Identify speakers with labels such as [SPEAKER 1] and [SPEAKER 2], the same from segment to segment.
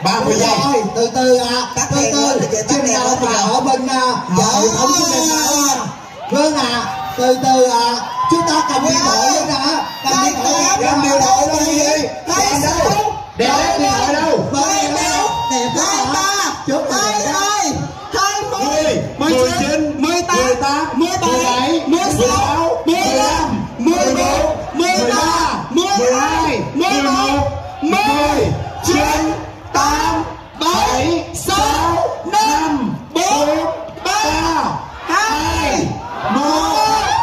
[SPEAKER 1] 30 giây.
[SPEAKER 2] Từ từ từ từ chừng nào mà ở bên vợ không chứ bên nào. Vâng từ từ chúng ta cầm điện thoại lên cầm điện thoại đâu cái gì? Đem đâu? Đem điện thoại đâu? Đẹp quá. Chốt rồi. 20, 19, 18, 17, 16, 15, 14, 13, 12, 11, 10, 9, 8, 7, 6, 5, 4, 3, 2, 1.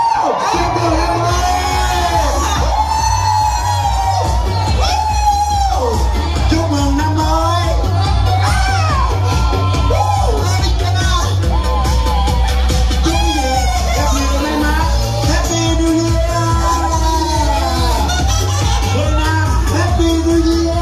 [SPEAKER 2] Chúc mừng năm mới. Chúc gì gặp nhiều may mắn. Happy New Year. Cuối năm Happy New Year.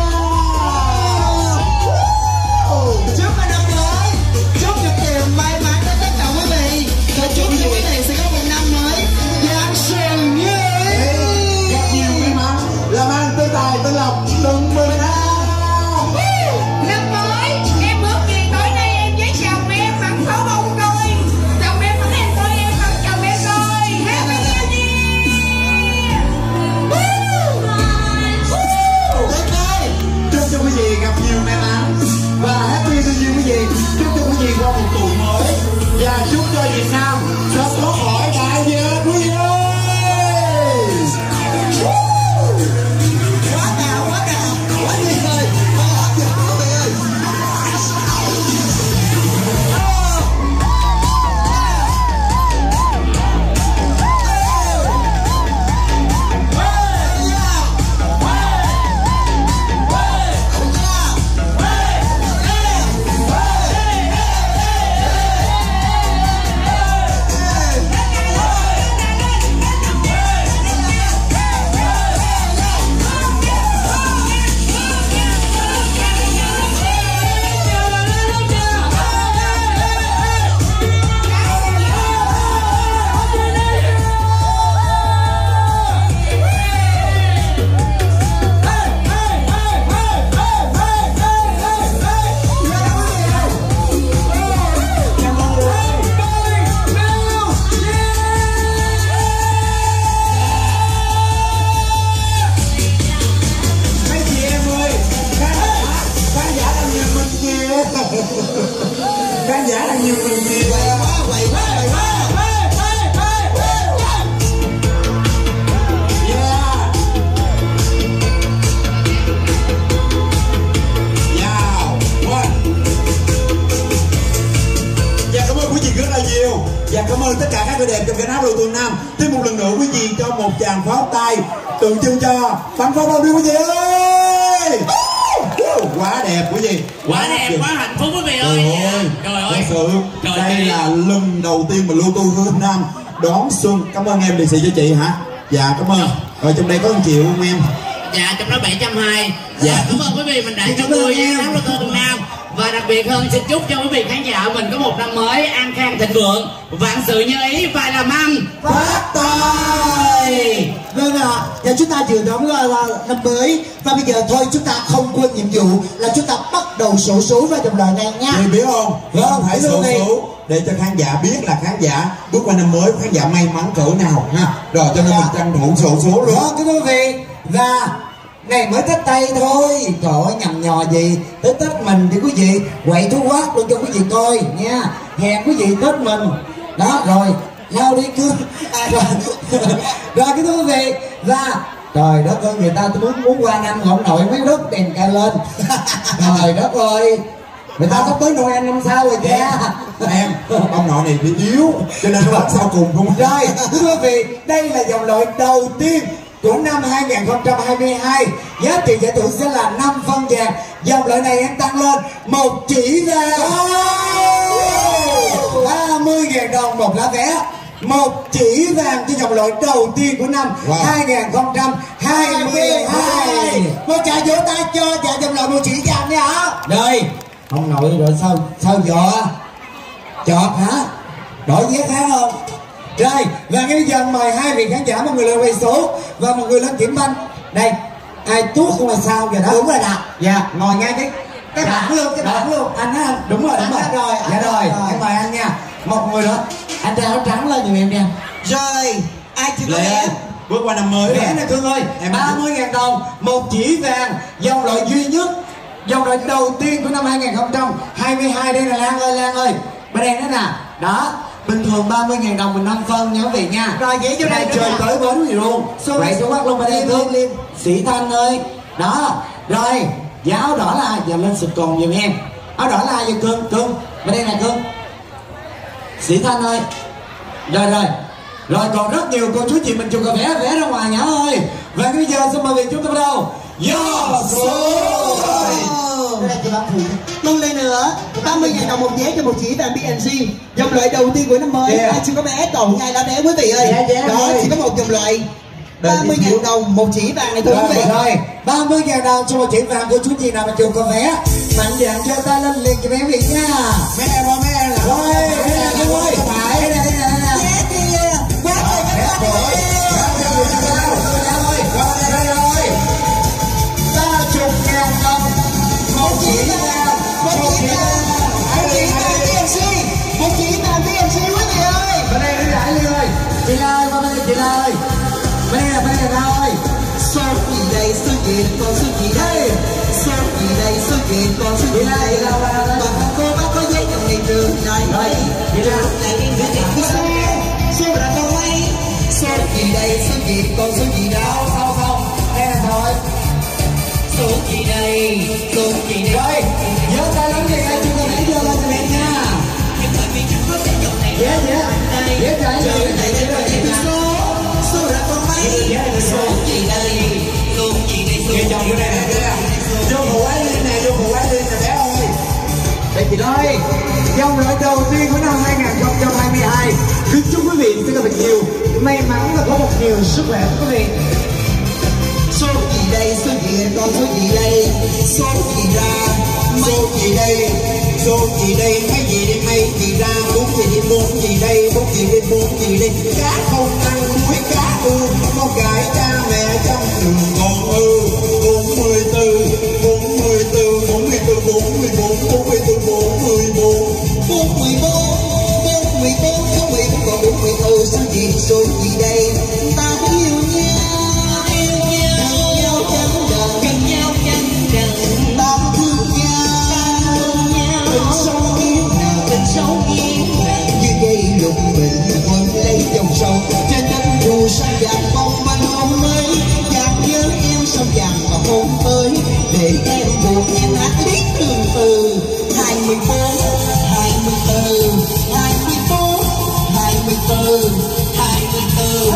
[SPEAKER 2] Chúc mừng năm mới. Chúc được nhiều may mắn đến tất cả quý vị. Và chúc cho quý vị sẽ có một năm mới giáng sinh như ý. Gặp nhiều may mắn, làm ăn tươi tài tươi lộc, đừng mừng năm.
[SPEAKER 3] Năm mới em ước gì tối nay em với chồng em mặc pháo bông coi. Chồng em mặc em coi, em mặc chồng em coi. Happy New Year.
[SPEAKER 1] Chúc cho quý vị gặp nhiều may mắn và Happy New Year quý vị. Chúc cho quý vị qua một tuần mới và chúc cho Việt Nam sớm thoát khỏi đại dịch quý vị ơi.
[SPEAKER 2] Quá nào, quá tuyệt vời.
[SPEAKER 1] Khán giả đang nhiều người nhiều
[SPEAKER 2] Quậy quá.
[SPEAKER 1] Dạ cảm ơn quý vị rất là nhiều. Và cảm ơn tất cả các người đẹp trong cái áo đội tuần Nam. Thêm một lần nữa quý vị cho một tràng pháo tay tượng trưng cho bắn pháo bông đi quý vị ơi. Quá đẹp quý vị,
[SPEAKER 4] quá đẹp, quá hạnh phúc quý vị ơi.
[SPEAKER 1] Trời ơi, thật sự đây là lần đầu tiên mà Lưu Tu Hương Nam đón xuân. Cảm ơn em lì xì cho chị hả? Dạ cảm ơn. Rồi trong đây có 1 triệu không em?
[SPEAKER 4] Dạ trong đó 720.
[SPEAKER 1] Dạ
[SPEAKER 4] cảm ơn quý vị mình đã chung vui với áo Lưu Tu Hương Nam. Và đặc biệt hơn xin chúc cho quý vị khán giả mình có một năm mới an khang thịnh vượng, vạn sự như ý và làm ăn
[SPEAKER 2] Phát tài. Vâng và chúng ta vừa đón là năm mới. Và bây giờ thôi chúng ta không quên nhiệm vụ là chúng ta bắt đầu sổ số vào dòng lời này nha.
[SPEAKER 1] Chị biết không?
[SPEAKER 2] Vâng,
[SPEAKER 1] phải sổ số để cho khán giả biết là khán giả bước qua năm mới khán giả may mắn cỡ nào ha. Rồi cho nên mình tranh thủ sổ số luôn.
[SPEAKER 2] Vâng, quý vị. Và này mới Tết Tây thôi. Trời ơi nhầm nhò gì. Tới Tết mình thì quý vị quậy thú quát luôn cho quý vị coi nha. Hẹn quý vị Tết mình. Đó rồi lao đi cương rồi cái quý vị. Và trời đất ơi người ta tôi muốn qua năm ông nội mấy đứt đèn cài lên. Trời đất ơi người ta sắp tới Noel năm sau rồi cha.
[SPEAKER 1] Em ông nội này bị yếu cho nên nó sau cùng không.
[SPEAKER 2] Rồi quý vị đây là dòng loại đầu tiên của năm 2022. Giá trị giải thưởng sẽ là 5 phân vàng. Dòng loại này em tăng lên 1 chỉ vàng 30.000 đồng một lá vé. 1 chỉ vàng cho dòng loại đầu tiên của năm 2022. Một tràng vỗ tay cho dòng loại 1 chỉ vàng nha hả? Đây ông nội rồi sao dọ chọt hả? Đổi vé khác không? Rồi và ngay bây giờ mời hai vị khán giả, một người lên quay số và một người lên kiểm banh. Đây ai tuốt không là sao vậy đó. Đúng rồi nè. Dạ ngồi ngay cái cái bảng luôn, cái bảng luôn.
[SPEAKER 1] Anh á, đúng rồi, đúng rồi.
[SPEAKER 2] Rồi,
[SPEAKER 1] Dạ rồi, em mời anh nha. Một người nữa.
[SPEAKER 2] Anh trai áo trắng lên giùm em nha.
[SPEAKER 5] Rồi, ai chưa có
[SPEAKER 1] Lệ
[SPEAKER 5] vé?
[SPEAKER 1] bước qua năm mới.
[SPEAKER 2] Vé này Cương ơi,
[SPEAKER 1] Em
[SPEAKER 2] 30.000 đồng, một chỉ vàng, dòng loại duy nhất, dòng loại đầu tiên của năm 2022. Đây là Lan ơi, bên em đó nè, đó. Bình thường 30.000 đồng mình 5 phân nhớ về nha.
[SPEAKER 5] Rồi vậy vô đây
[SPEAKER 2] chơi tới bến gì luôn. Vậy số mắt luôn bên đây Cương. Sĩ Thanh ơi, đó. Rồi, giá áo đỏ là ai? Giờ lên sụt cồn giùm em. Áo đỏ là ai vậy Cương? Cương, bên đây nè Cương. Sĩ Thanh ơi. Rồi còn rất nhiều cô chú chị mình chụp cà vé ra ngoài nhá ơi. Và bây giờ xin mời vị chúng ta bắt đầu.
[SPEAKER 5] Mong lên nữa 30.000 đồng một vé cho một chỉ vàng BNC, dòng loại đầu tiên của năm mới. Ai chưa có vé tổng ngày là vé quý vị ơi. Đó chỉ có một dòng loại 30.000 đồng một chỉ vàng này thôi quý vị.
[SPEAKER 2] Rồi 30.000 đồng cho một chỉ vàng cô chú chị nào mà chụp cà vé mạnh dạn cho ta lên liền cho bé vị nha.
[SPEAKER 1] Mấy em ơi, mấy em là
[SPEAKER 2] Rồi phải đây nè. Chị La ơi, qua bên đây chị La ơi. Bên đây là La ơi.
[SPEAKER 5] Số gì đây, số gì con số gì đây? Số gì đây, số gì con số gì đây? Mà cô bác có giấy trong ngày trường này. Này đi người đi phía sau. Số là con mấy? Số gì đây, số gì con số gì đâu?
[SPEAKER 2] Không. Đây là thôi.
[SPEAKER 5] Số gì đây, số gì đây?
[SPEAKER 2] Rồi, nhớ tay lắm vậy chúng ta hãy đưa lên cho em nha.
[SPEAKER 5] Nhưng mà vì chẳng có cái dòng này.
[SPEAKER 2] Dễ chạy
[SPEAKER 5] Số là con mấy? Số gì đây, số gì đây?
[SPEAKER 1] Kìa chồng vô đây nè. Vô phụ ái lên nè, vô phụ ái lên nè bé ơi.
[SPEAKER 2] Đây chị ơi, dòng loại đầu tiên của năm 2022. Kính chúc quý vị sẽ có thật nhiều may mắn và có một nhiều sức khỏe quý vị.
[SPEAKER 5] Số gì đây, số gì con số gì đây? Số gì ra, số gì đây? Số gì đây, mấy gì đây, mấy gì ra? Bốn gì đây, bốn gì đây? Bốn gì đây, bốn gì đây? Cá không ăn muối cá con gái cha mẹ trong trường con 44, 44, 44, 44, 44, 44, 44, 44, số 14 còn 44, số gì đây? Ta yêu nhau, gần nhau chẳng đừng ta thương nhau, tình sâu yên như cây lục bình quân lấy dòng sông trên đất phù sa vàng bông bên hôm mới vàng nhớ em sông vàng và hôn tới để em buồn em hát biết từng từ 24, 24, 24, 24, 24,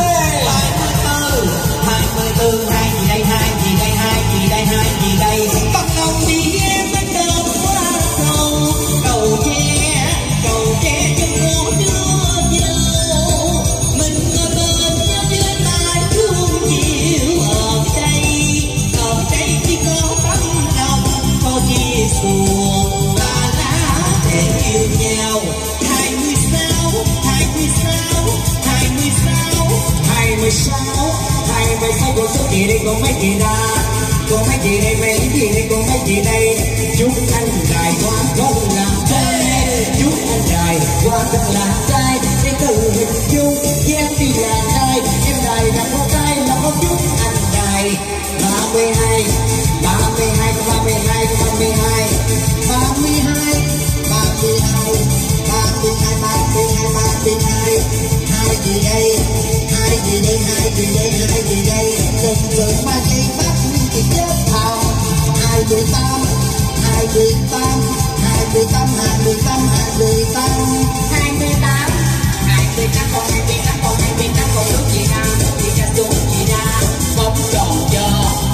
[SPEAKER 5] 24, hai gì đây, hai gì đây, hai gì đây, hai gì đây? Bắt đầu đi em bắt đầu qua cầu tre trong mùa đưa nhau, mình ở bên nhau như mai thương chiều ở đây chỉ có tấm lòng có chia xuồng ta đã thể yêu nhau. 26, 26, 26, 26, 26 con số gì đây, con mấy gì ra? Con mấy gì đây, mấy gì đây, con mấy gì đây? Chúc anh dài qua không làm trai, chúc anh dài qua thật là trai. Em từ hình dung em đi là trai, em đài là con trai là con chúc anh đài. 32, 32, 32, 32, 32, 32, 32, 32, 32, hai gì đây, hai gì đây, hai gì đây, hai gì đây? Lần lần mà chị bắt chị chết thào. 28, 28, 28, 28, 28, 28, 28 con 28 con 28 con nước gì ra, nước gì ra, xuống gì ra? Bóng tròn cho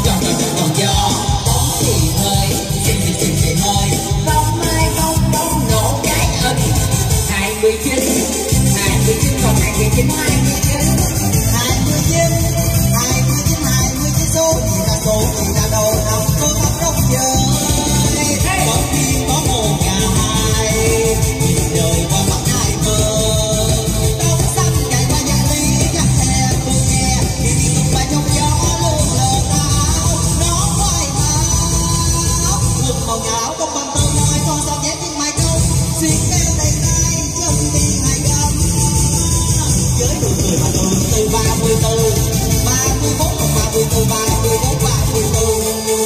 [SPEAKER 5] bóng thì hơi, xinh thì hơi, bóng mai bóng nổ cái ân. 29, 29 con 29, 29, 29, 29, 29 số gì là đồ nào có tóc róc chơi. Có khi có một cả hai, nhìn đời qua mắt ai mơ. Đông xanh chạy qua nhà ly, chắc xe tôi nghe, đi tung bay trong gió luôn lờ áo, nó quay áo. Quần màu ngáo bông 34 31 32 34 34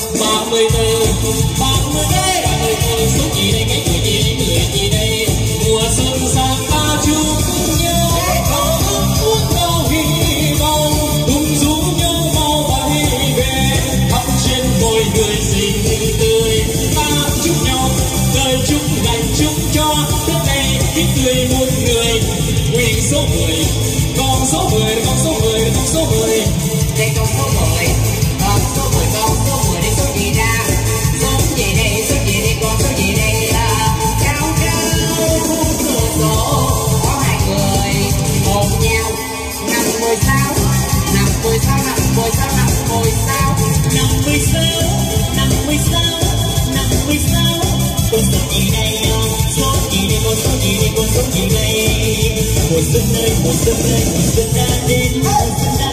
[SPEAKER 5] 30 số gì đây cái tuổi gì đây người gì đây mùa xuân sang ta chung nhau có ước muốn nhau hy vọng cùng rủ nhau mau bay về khắp trên môi người xinh tươi ta chúc nhau đời chúc lành chúc cho tết này ít người muôn người nguyện số 10 con số 10 con số 10 con số 10
[SPEAKER 4] đây con số 10 con số 10 con số 10 đây số gì ra số gì đây con số gì đây cao cao cửa sổ có hai người ôm nhau 56 56 56 56
[SPEAKER 5] con số gì đây số gì đây con số gì đây con số gì đây mùa xuân ơi mùa xuân đã đến mùa xuân đã